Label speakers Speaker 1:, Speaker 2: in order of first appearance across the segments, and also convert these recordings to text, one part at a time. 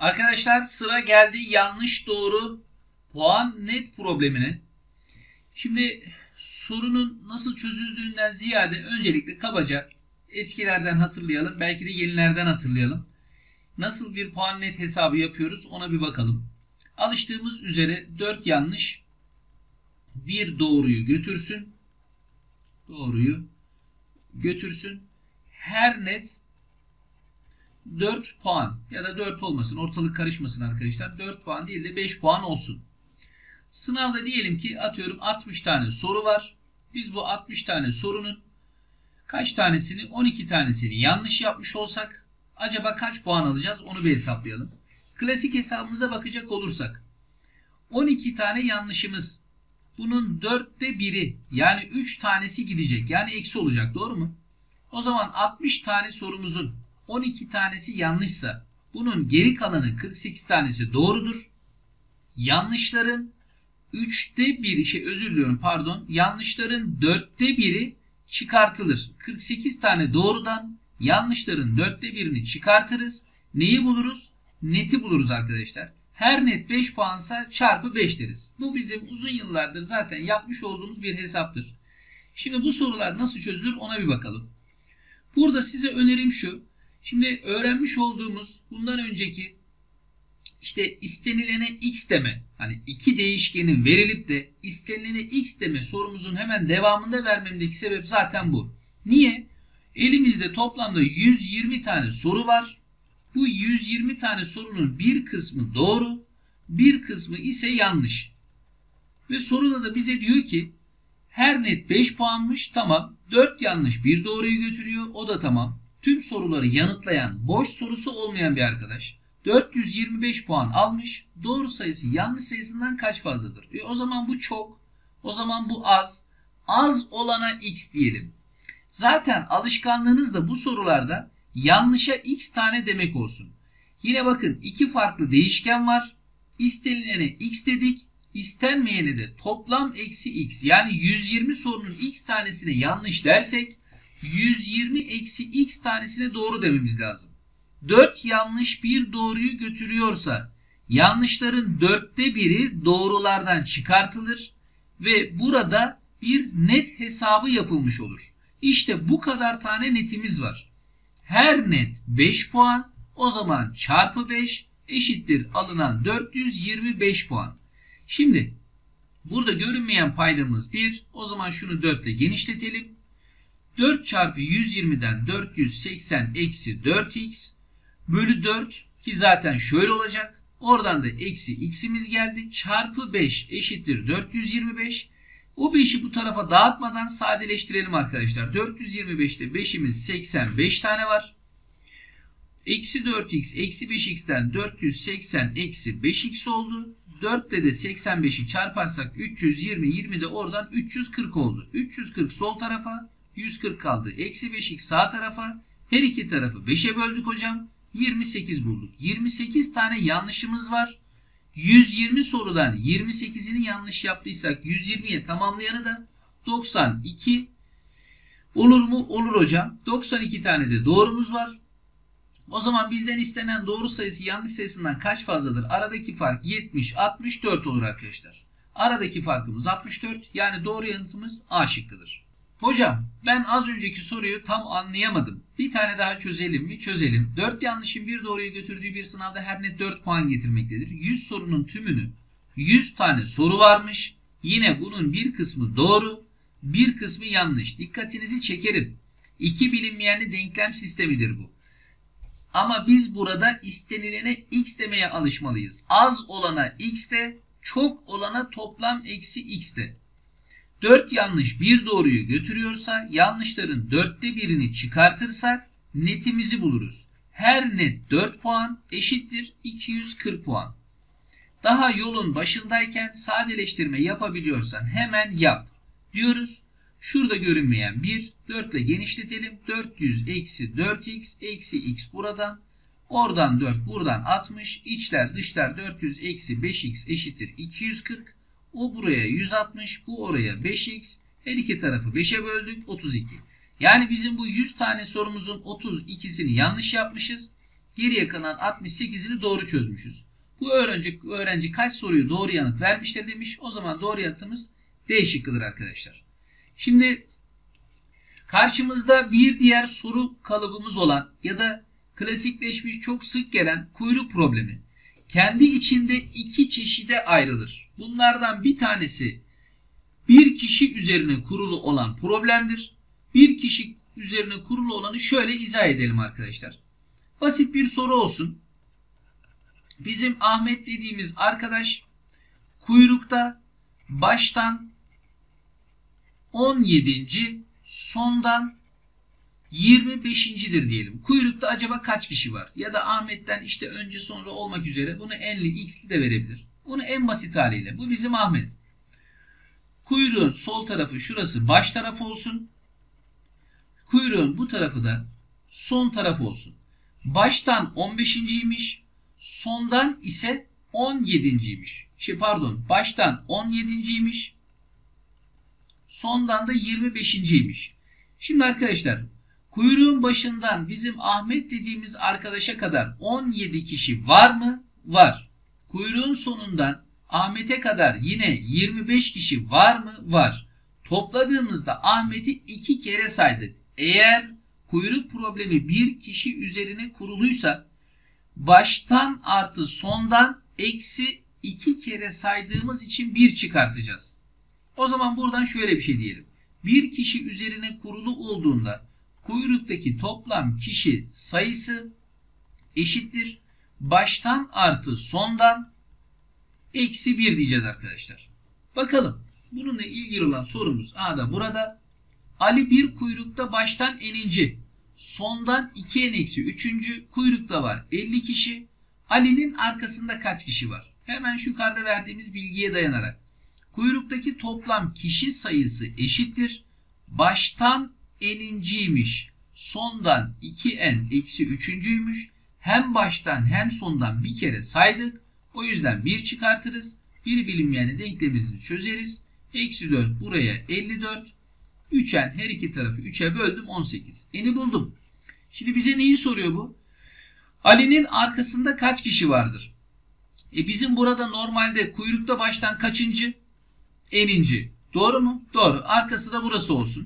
Speaker 1: Arkadaşlar sıra geldi yanlış doğru puan net problemine. Şimdi sorunun nasıl çözüldüğünden ziyade öncelikle kabaca eskilerden hatırlayalım. Belki de yenilerden hatırlayalım. Nasıl bir puan net hesabı yapıyoruz ona bir bakalım. Alıştığımız üzere 4 yanlış bir doğruyu götürsün. Doğruyu götürsün. Her net 4 puan ya da 4 olmasın, ortalık karışmasın arkadaşlar. 4 puan değil de 5 puan olsun. Sınavda diyelim ki atıyorum 60 tane soru var. Biz bu 60 tane sorunun kaç tanesini, 12 tanesini yanlış yapmış olsak acaba kaç puan alacağız onu bir hesaplayalım. Klasik hesabımıza bakacak olursak 12 tane yanlışımız, bunun 4'te 1'i yani 3 tanesi gidecek, yani eksi olacak, doğru mu? O zaman 60 tane sorumuzun 12 tanesi yanlışsa bunun geri kalanı 48 tanesi doğrudur. Yanlışların 3'te 1'i yanlışların 4'te 1'i çıkartılır. 48 tane doğrudan yanlışların 4'te 1'ini çıkartırız. Neyi buluruz? Neti buluruz arkadaşlar. Her net 5 puansa çarpı 5 deriz. Bu bizim uzun yıllardır zaten yapmış olduğumuz bir hesaptır. Şimdi bu sorular nasıl çözülür ona bir bakalım. Burada size önerim şu. Şimdi öğrenmiş olduğumuz bundan önceki işte istenilene x deme, hani iki değişkenin verilip de istenilene x deme sorumuzun hemen devamında vermemdeki sebep zaten bu. Niye? Elimizde toplamda 120 tane soru var. Bu 120 tane sorunun bir kısmı doğru, bir kısmı ise yanlış. Ve soruda da bize diyor ki her net 5 puanmış. Tamam. 4 yanlış bir doğruyu götürüyor. O da tamam. Tüm soruları yanıtlayan, boş sorusu olmayan bir arkadaş. 425 puan almış. Doğru sayısı yanlış sayısından kaç fazladır? O zaman bu çok. O zaman bu az. Az olana x diyelim. Zaten alışkanlığınız da bu sorularda yanlışa x tane demek olsun. Yine bakın iki farklı değişken var. İstenilene x dedik. İstenmeyene de toplam eksi x, yani 120 sorunun x tanesine yanlış dersek 120 eksi x tanesine doğru dememiz lazım. 4 yanlış bir doğruyu götürüyorsa yanlışların 4'te 1'i doğrulardan çıkartılır ve burada bir net hesabı yapılmış olur. İşte bu kadar tane netimiz var. Her net 5 puan, o zaman çarpı 5 eşittir alınan 425 puan. Şimdi burada görünmeyen paydamız 1. O zaman şunu 4 ile genişletelim. 4 çarpı 120'den 480 eksi 4x bölü 4 ki zaten şöyle olacak. Oradan da eksi x'imiz geldi. Çarpı 5 eşittir 425. O 5'i bu tarafa dağıtmadan sadeleştirelim arkadaşlar. 425'te 5'imiz 85 tane var. Eksi 4x eksi 5x'ten 480 eksi 5x oldu. 4 ile de 85'i çarparsak 320, 20 de oradan 340 oldu. 340 sol tarafa, 140 kaldı. Eksi 5x sağ tarafa. Her iki tarafı 5'e böldük hocam. 28 bulduk. 28 tane yanlışımız var. 120 sorudan 28'ini yanlış yaptıysak 120'ye tamamlayanı da 92. Olur mu? Olur hocam. 92 tane de doğrumuz var. O zaman bizden istenen doğru sayısı yanlış sayısından kaç fazladır? Aradaki fark 70, 64 olur arkadaşlar. Aradaki farkımız 64. Yani doğru yanıtımız A şıkkıdır. Hocam ben az önceki soruyu tam anlayamadım. Bir tane daha çözelim mi? Çözelim. 4 yanlışın bir doğruyu götürdüğü bir sınavda her net 4 puan getirmektedir. 100 sorunun tümünü 100 tane soru varmış. Yine bunun bir kısmı doğru, bir kısmı yanlış. Dikkatinizi çekerim. İki bilinmeyenli denklem sistemidir bu. Ama biz burada istenilene x demeye alışmalıyız. Az olana x de, çok olana toplam eksi x de. 4 yanlış bir doğruyu götürüyorsa yanlışların 4'te 1'ini çıkartırsak netimizi buluruz. Her net 4 puan eşittir 240 puan. Daha yolun başındayken sadeleştirme yapabiliyorsan hemen yap diyoruz. Şurada görünmeyen 1, 4 ile genişletelim. 400 eksi 4x eksi x buradan. Oradan 4, buradan 60. İçler dışlar 400 eksi 5x eşittir 240. O buraya 160, bu oraya 5x. Her iki tarafı 5'e böldük, 32. Yani bizim bu 100 tane sorumuzun 32'sini yanlış yapmışız. Geriye kalan 68'ini doğru çözmüşüz. Bu öğrenci kaç soruyu doğru yanıt vermiştir demiş. O zaman doğru yanıtımız D şıkkıdır arkadaşlar. Şimdi karşımızda bir diğer soru kalıbımız olan ya da klasikleşmiş çok sık gelen kuyruk problemi. Kendi içinde iki çeşide ayrılır. Bunlardan bir tanesi bir kişi üzerine kurulu olan problemdir. Bir kişi üzerine kurulu olanı şöyle izah edelim arkadaşlar. Basit bir soru olsun. Bizim Ahmet dediğimiz arkadaş kuyrukta baştan 17. sondan 25.'dir diyelim. Kuyrukta acaba kaç kişi var? Ya da Ahmet'ten işte önce sonra olmak üzere bunu n'li x'li de verebilir. Bunu en basit haliyle. Bu bizim Ahmet. Kuyruğun sol tarafı şurası baş tarafı olsun. Kuyruğun bu tarafı da son tarafı olsun. Baştan 15.'ymiş. Sondan ise 17.'ymiş. Baştan 17.'ymiş. Sondan da 25.'ymiş. Şimdi arkadaşlar kuyruğun başından bizim Ahmet dediğimiz arkadaşa kadar 17 kişi var mı? Var. Kuyruğun sonundan Ahmet'e kadar yine 25 kişi var mı? Var. Topladığımızda Ahmet'i 2 kere saydık. Eğer kuyruk problemi bir kişi üzerine kuruluysa baştan artı sondan eksi 2 kere saydığımız için 1 çıkartacağız. O zaman buradan şöyle bir şey diyelim. Bir kişi üzerine kurulu olduğunda kuyruktaki toplam kişi sayısı eşittir. Baştan artı sondan eksi 1 diyeceğiz arkadaşlar. Bakalım. Bununla ilgili olan sorumuz da burada. Ali bir kuyrukta baştan n'inci. Sondan 2n eksi 3. kuyrukta var 50 kişi. Ali'nin arkasında kaç kişi var? Hemen şu yukarıda verdiğimiz bilgiye dayanarak. Kuyruktaki toplam kişi sayısı eşittir. Baştan n'inciymiş. Sondan 2n eksi 3'üncüymüş. Hem baştan hem sondan bir kere saydık. O yüzden 1 çıkartırız. Bir bilinmeyeni denklemimizi çözeriz. Eksi 4 buraya 54. 3n her iki tarafı 3'e böldüm 18. N'i buldum. Şimdi bize neyi soruyor bu? Ali'nin arkasında kaç kişi vardır? Bizim burada normalde kuyrukta baştan kaçıncı? N'inci. Doğru mu? Doğru. Arkası da burası olsun.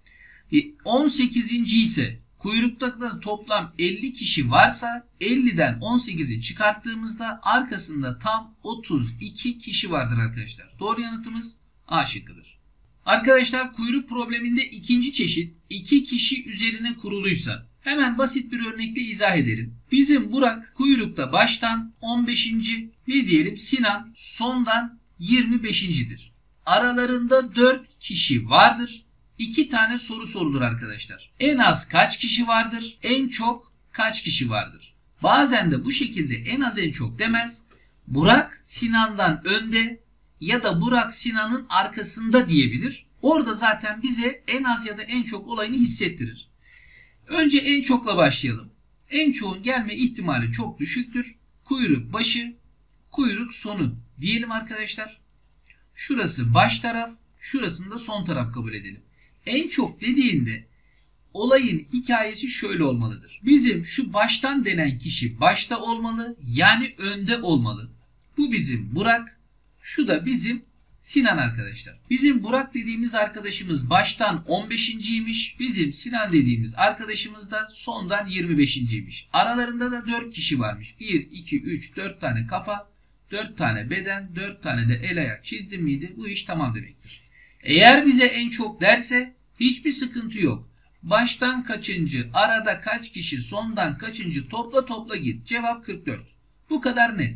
Speaker 1: 18. ise kuyrukta da toplam 50 kişi varsa 50'den 18'i çıkarttığımızda arkasında tam 32 kişi vardır arkadaşlar. Doğru yanıtımız A şıkkıdır. Arkadaşlar kuyruk probleminde ikinci çeşit 2 kişi üzerine kuruluysa hemen basit bir örnekle izah edelim. Bizim Burak kuyrukta baştan 15. ne diyelim Sinan sondan 25.'dir. Aralarında 4 kişi vardır. 2 tane soru sorulur arkadaşlar. En az kaç kişi vardır? En çok kaç kişi vardır? Bazen de bu şekilde en az en çok demez. Burak Sinan'dan önde ya da Burak Sinan'ın arkasında diyebilir. Orada zaten bize en az ya da en çok olayını hissettirir. Önce en çokla başlayalım. En çoğun gelme ihtimali çok düşüktür. Kuyruk başı, kuyruk sonu diyelim arkadaşlar. Şurası baş taraf, şurasını da son taraf kabul edelim. En çok dediğinde olayın hikayesi şöyle olmalıdır. Bizim şu baştan denen kişi başta olmalı, yani önde olmalı. Bu bizim Burak, şu da bizim Sinan arkadaşlar. Bizim Burak dediğimiz arkadaşımız baştan 15.'ymiş. Bizim Sinan dediğimiz arkadaşımız da sondan 25.'ymiş. Aralarında da 4 kişi varmış. 1, 2, 3, 4 tane kafa, 4 tane beden, 4 tane de el ayak çizdim miydi? Bu iş tamam demektir. Eğer bize en çok derse hiçbir sıkıntı yok. Baştan kaçıncı, arada kaç kişi, sondan kaçıncı topla git. Cevap 44. Bu kadar net.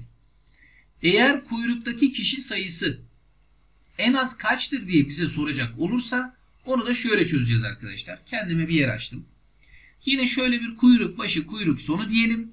Speaker 1: Eğer kuyruktaki kişi sayısı en az kaçtır diye bize soracak olursa onu da şöyle çözeceğiz arkadaşlar. Kendime bir yer açtım. Yine şöyle bir kuyruk başı kuyruk sonu diyelim.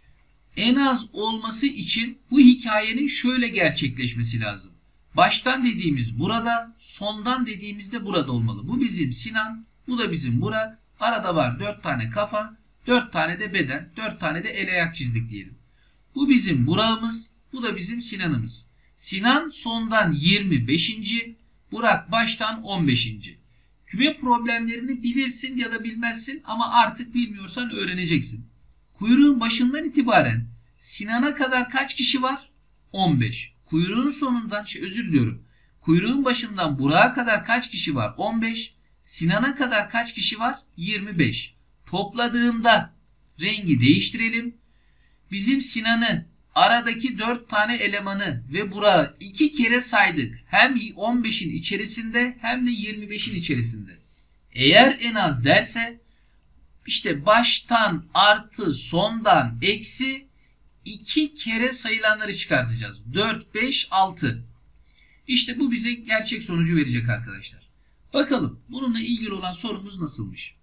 Speaker 1: En az olması için bu hikayenin şöyle gerçekleşmesi lazım. Baştan dediğimiz burada, sondan dediğimiz de burada olmalı. Bu bizim Sinan, bu da bizim Burak. Arada var 4 tane kafa, 4 tane de beden, 4 tane de el ayak çizdik diyelim. Bu bizim Burak'ımız, bu da bizim Sinan'ımız. Sinan sondan 25. Burak baştan 15. Küme problemlerini bilirsin ya da bilmezsin ama artık bilmiyorsan öğreneceksin. Kuyruğun başından itibaren Sinan'a kadar kaç kişi var? 15. Kuyruğun sonundan özür diliyorum. Kuyruğun başından Burak'a kadar kaç kişi var? 15. Sinan'a kadar kaç kişi var? 25. Topladığımda rengi değiştirelim. Bizim Sinan'ı, aradaki 4 tane elemanı ve Burak'ı 2 kere saydık. Hem 15'in içerisinde hem de 25'in içerisinde. Eğer en az derse işte baştan artı sondan eksi 2 kere sayılanları çıkartacağız. 4, 5, 6. İşte bu bize gerçek sonucu verecek arkadaşlar. Bakalım bununla ilgili olan sorumuz nasılmış?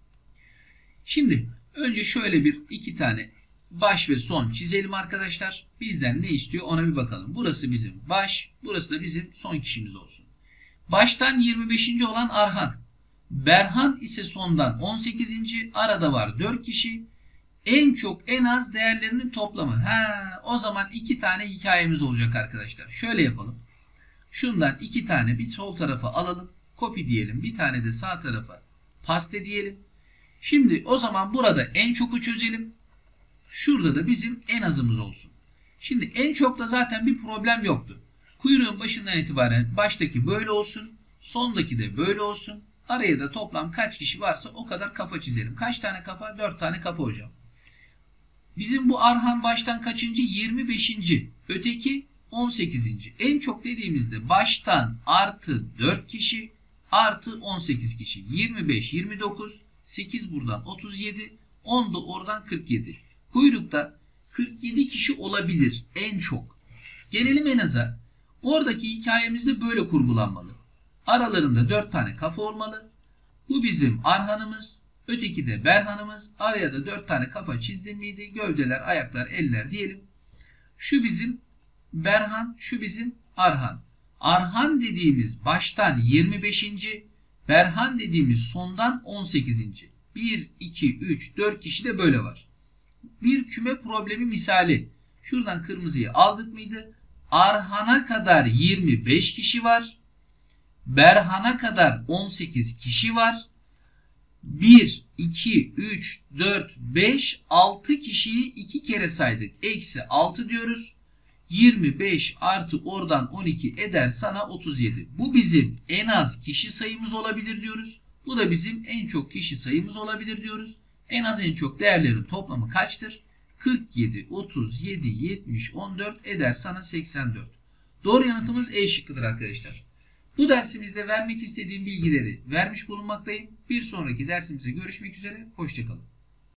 Speaker 1: Şimdi önce şöyle iki tane baş ve son çizelim arkadaşlar. Bizden ne istiyor ona bir bakalım. Burası bizim baş, burası da bizim son kişimiz olsun. Baştan 25. olan Arhan. Berhan ise sondan 18. Arada var 4 kişi. En çok en az değerlerinin toplamı. O zaman 2 tane hikayemiz olacak arkadaşlar. Şöyle yapalım. Şundan 2 tane bir sol tarafa alalım. Copy diyelim. Bir tane de sağ tarafa paste diyelim. Şimdi o zaman burada en çoku çözelim. Şurada da bizim en azımız olsun. Şimdi en çokla zaten bir problem yoktu. Kuyruğun başından itibaren baştaki böyle olsun. Sondaki de böyle olsun. Araya da toplam kaç kişi varsa o kadar kafa çizelim. Kaç tane kafa? 4 tane kafa hocam. Bizim bu Arhan baştan kaçıncı? 25. Öteki 18. En çok dediğimizde baştan artı 4 kişi artı 18 kişi. 25, 29, 8 buradan 37, 10 da oradan 47. Kuyrukta 47 kişi olabilir en çok. Gelelim en aza. Oradaki hikayemizde böyle kurgulanmalı. Aralarında 4 tane kafa olmalı. Bu bizim Arhan'ımız. Öteki de Berhan'ımız. Araya da 4 tane kafa çizdim miydi? Gövdeler, ayaklar, eller diyelim. Şu bizim Berhan, şu bizim Arhan. Arhan dediğimiz baştan 25. Berhan dediğimiz sondan 18. 1, 2, 3, 4 kişi de böyle var. Bir küme problemi misali. Şuradan kırmızıyı aldık mıydı? Arhan'a kadar 25 kişi var. Berhan'a kadar 18 kişi var. 1, 2, 3, 4, 5, 6 kişiyi 2 kere saydık. Eksi 6 diyoruz. 25 artı oradan 12 eder sana 37. Bu bizim en az kişi sayımız olabilir diyoruz. Bu da bizim en çok kişi sayımız olabilir diyoruz. En az en çok değerlerin toplamı kaçtır? 47, 37, 70, 14 eder sana 84. Doğru yanıtımız E şıkkıdır arkadaşlar. Bu dersimizde vermek istediğim bilgileri vermiş bulunmaktayım. Bir sonraki dersimizde görüşmek üzere. Hoşça kalın.